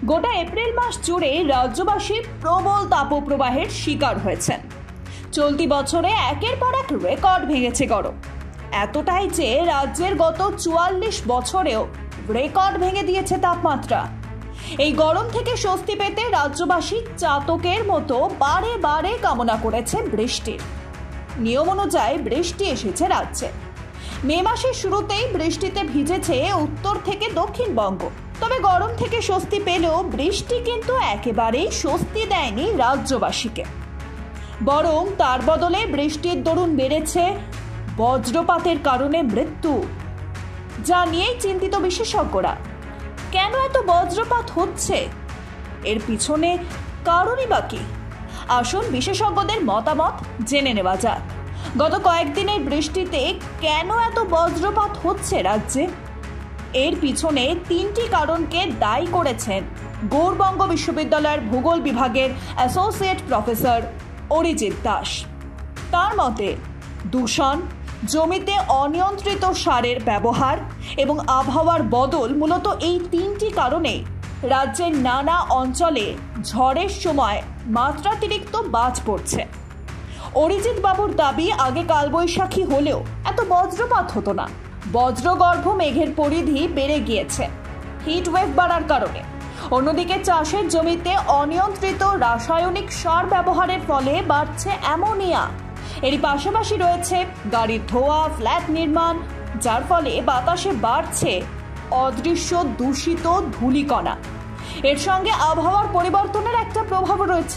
গোটা এপ্রিল মাস জুড়ে রাজ্যবাসী প্রবল তাপপ্রবাহের শিকার হয়েছেন। চলতি বছরে একের পর এক রেকর্ড ভেঙেছে গরম, এতটাই যে রাজ্যের গত 44 বছরেও রেকর্ড ভেঙে দিয়েছে তাপমাত্রা। এই গরম থেকে স্বস্তি পেতে রাজ্যবাসী চাতকের মতো বারে বারে কামনা করেছে বৃষ্টির। নিয়ম অনুযায়ী বৃষ্টি এসেছে রাজ্যে। মে মাসের শুরুতেই বৃষ্টিতে ভিজেছে উত্তর থেকে দক্ষিণবঙ্গ। তবে গরম থেকে স্বস্তি পেলেও বৃষ্টি কিন্তু একেবারেই স্বস্তি দেয়নি রাজ্যবাসীকে, বরং তার বদলে বৃষ্টির দরুন বেড়েছে বজ্রপাতের কারণে মৃত্যু, যা নিয়েই চিন্তিত বিশেষজ্ঞরা। কেন এত বজ্রপাত হচ্ছে, এর পিছনে কারণই বা কি? আসুন বিশেষজ্ঞদের মতামত জেনে নেওয়া যাক। গত কয়েকদিনের বৃষ্টিতে কেন এত বজ্রপাত হচ্ছে রাজ্যে? এর পিছনে 3টি কারণকে দায়ী করেছেন গৌড়বঙ্গ বিশ্ববিদ্যালয়ের ভূগোল বিভাগের অ্যাসোসিয়েট প্রফেসর অরিজিৎ দাস। তার মতে দূষণ, জমিতে অনিয়ন্ত্রিত সারের ব্যবহার এবং আবহাওয়ার বদল মূলত এই 3টি কারণে রাজ্যের নানা অঞ্চলে ঝড়ের সময় মাত্রাতিরিক্ত বাজ পড়ছে। অরিজিৎ বাবুর দাবি, আগে কালবৈশাখী হলেও এত বজ্রপাত হতো না। বজ্রগর্ভ মেঘের পরিধি বেড়ে গিয়েছে হিটওয়েভ বাড়ার কারণে। অন্যদিকে চাষের জমিতে অনিয়ন্ত্রিত রাসায়নিক সার ব্যবহারের ফলে বাড়ছে অ্যামোনিয়া। এরই পাশাপাশি রয়েছে গাড়ির ধোঁয়া, ফ্ল্যাট নির্মাণ, যার ফলে বাতাসে বাড়ছে অদৃশ্য দূষিত ধূলিকণা। এর সঙ্গে আবহাওয়ার পরিবর্তনের একটা প্রভাব রয়েছে।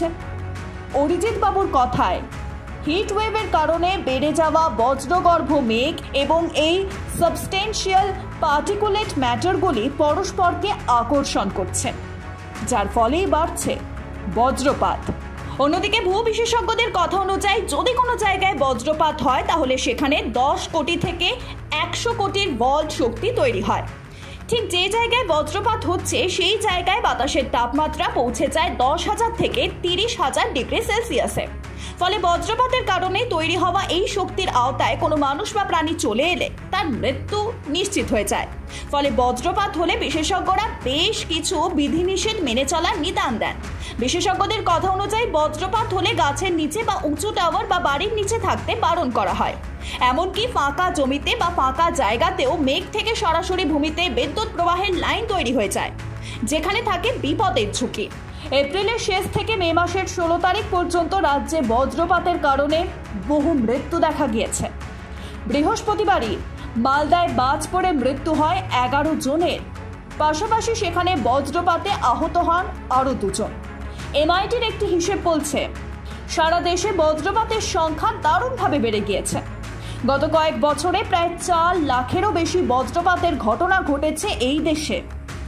অরিজিৎ বাবুর কথায় হিটওয়েভের কারণে বেড়ে যাওয়া বজ্রগর্ভ মেঘ এবং এই সাবস্টেন্সিয়াল পার্টিকুলেট ম্যাটারগুলি পরস্পরকে আকর্ষণ করছে, যার ফলেই বাড়ছে বজ্রপাত। অন্যদিকে ভূ বিশেষজ্ঞদের কথা অনুযায়ী যদি কোনো জায়গায় বজ্রপাত হয় তাহলে সেখানে 10 কোটি থেকে 100 কোটির ভোল্ট শক্তি তৈরি হয়। ঠিক যে জায়গায় বজ্রপাত হচ্ছে সেই জায়গায় বাতাসের তাপমাত্রা পৌঁছে যায় 10,000 থেকে 30,000 ডিগ্রি সেলসিয়াসে। ফলে বজ্রপাতের কারণে তৈরি হওয়া এই শক্তির আওতায় কোনো মানুষ বা প্রাণী চলে এলে তার মৃত্যু নিশ্চিত হয়ে যায়। ফলে বজ্রপাত হলে বিশেষজ্ঞরা বেশ কিছু বিধিনিষেধ মেনে চলার নিদান দেন। বিশেষজ্ঞদের কথা অনুযায়ী বজ্রপাত হলে গাছের নিচে বা উঁচু টাওয়ার বা বাড়ির নিচে থাকতে বারণ করা হয়। এমনকি ফাঁকা জমিতে বা ফাঁকা জায়গাতেও মেঘ থেকে সরাসরি ভূমিতে বিদ্যুৎ প্রবাহের লাইন তৈরি হয়ে যায়, যেখানে থাকে বিপদের ঝুঁকি। এপ্রিলের শেষ থেকে মে মাসের 16 তারিখ পর্যন্ত রাজ্যে বজ্রপাতের কারণে বহু মৃত্যু দেখা গিয়েছে। বৃহস্পতিবারই মালদায় বাজ পড়ে মৃত্যু হয় 11 জনের। পাশাপাশি সেখানে বজ্রপাতে আহত হন আরও 2 জন। এমআইটির একটি হিসেব বলছে সারা দেশে বজ্রপাতের সংখ্যা দারুণভাবে বেড়ে গিয়েছে। গত কয়েক বছরে প্রায় 4 লাখেরও বেশি বজ্রপাতের ঘটনা ঘটেছে এই দেশে।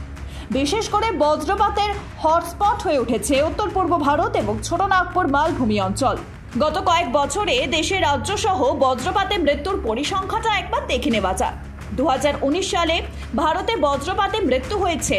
বিশেষ করে বজ্রপাতের হটস্পট হয়ে উঠেছে উত্তর পূর্ব ভারত এবং ছোটনাগপুর মালভূমি অঞ্চল। গত কয়েক বছরে দেশের রাজ্য সহ বজ্রপাতে মৃত্যুর পরিসংখ্যাটা একবার দেখে নেওয়া যাক। 2019 সালে ভারতে বজ্রপাতে মৃত্যু হয়েছে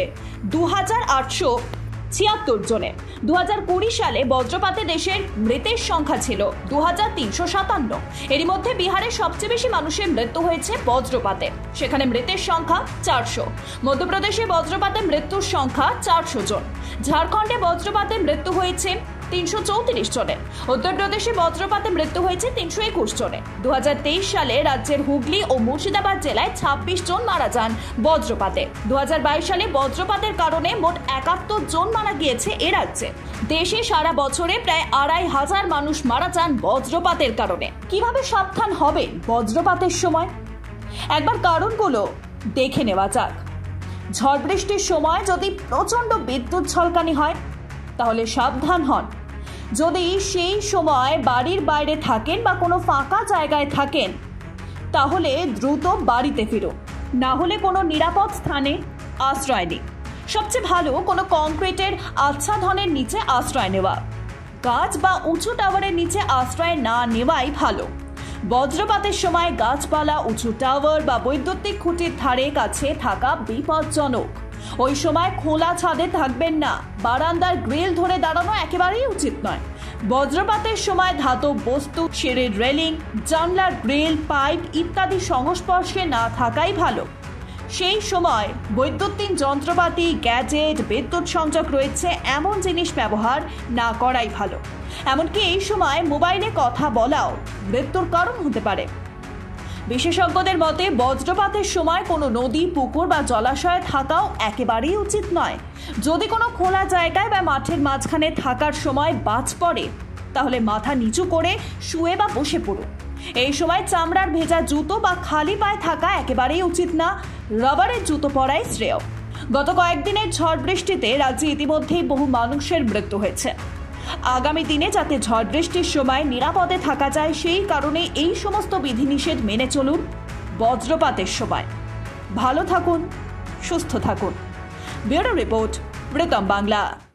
2876 জনের। 2020 সালে বজ্রপাতে দেশের মৃতের সংখ্যা ছিল 2357। এরই মধ্যে বিহারের সবচেয়ে বেশি মানুষের মৃত্যু হয়েছে বজ্রপাতে, সেখানে মৃতের সংখ্যা 400। মধ্যপ্রদেশে বজ্রপাতে মৃত্যুর সংখ্যা 400 জন। ঝাড়খণ্ডে বজ্রপাতে মৃত্যু হয়েছে 334 জনের। উত্তরপ্রদেশে বজ্রপাতে মৃত্যু হয়েছে 321 জনের। 2023 সালে রাজ্যের হুগলি ও মুর্শিদাবাদ জেলায় 26 জন মারা যান বজ্রপাতে। 2022 সালে বজ্রপাতের কারণে মোট 71 জন মারা গিয়েছে এ রাজ্যে। দেশে সারা বছরে প্রায় 2500 মানুষ মারা যান বজ্রপাতের কারণে। কিভাবে সাবধান হবেন বজ্রপাতের সময়? একবার কারণগুলো দেখে নেওয়া যাক। ঝড় বৃষ্টির সময় যদি প্রচণ্ড বিদ্যুৎ ঝলকানি হয় তাহলে সাবধান হন। যদি সেই সময় বাড়ির বাইরে থাকেন বা কোনো ফাঁকা জায়গায় থাকেন তাহলে দ্রুত বাড়িতে ফিরুন, না হলে কোনো নিরাপদ স্থানে আশ্রয় নিন। সবচেয়ে ভালো কোনো কংক্রিটের আচ্ছাদনের নিচে আশ্রয় নেওয়া। গাছ বা উঁচু টাওয়ারের নিচে আশ্রয় না নেওয়াই ভালো। বজ্রপাতের সময় গাছপালা, উঁচু টাওয়ার বা বৈদ্যুতিক খুঁটির ধারে কাছে থাকা বিপজ্জনক। ওই সময় খোলা ছাদে থাকবেন না। বারান্দার গ্রিল ধরে দাঁড়ানো একেবারেই উচিত নয়। বজ্রপাতের সময় ধাতব বস্তু, সিঁড়ির রেলিং, জানলার গ্রিল, পাইপ ইত্যাদি সংস্পর্শে না থাকাই ভালো। সেই সময় বৈদ্যুতিন যন্ত্রপাতি, গ্যাজেট, বিদ্যুৎ সংযোগ রয়েছে এমন জিনিস ব্যবহার না করাই ভালো। এমনকি এই সময় মোবাইলে কথা বলাও মৃত্যুর কারণ হতে পারে। বিশেষজ্ঞদের মতে বজ্রপাতের সময় কোনো নদী, পুকুর বা জলাশয়ে থাকাও একেবারেই উচিত নয়। যদি কোনো খোলা জায়গায় বা মাঠের মাঝখানে থাকার সময় বাজ পড়ে, তাহলে মাথা নিচু করে শুয়ে বা বসে পড়ুন। এই সময় চামড়ার ভেজা জুতো বা খালি পায়ে থাকা একেবারেই উচিত না, রাবারের জুতো পরাই শ্রেয়। গত কয়েকদিনের ঝড় বৃষ্টিতে রাজ্যে ইতিমধ্যেই বহু মানুষের মৃত্যু হয়েছে। আগামী দিনে যাতে ঝড় বৃষ্টির সময় নিরাপদে থাকা যায়, সেই কারণে এই সমস্ত বিধিনিষেধ মেনে চলুন বজ্রপাতের সময়। ভালো থাকুন, সুস্থ থাকুন। Bureau report, Pritam Bangla.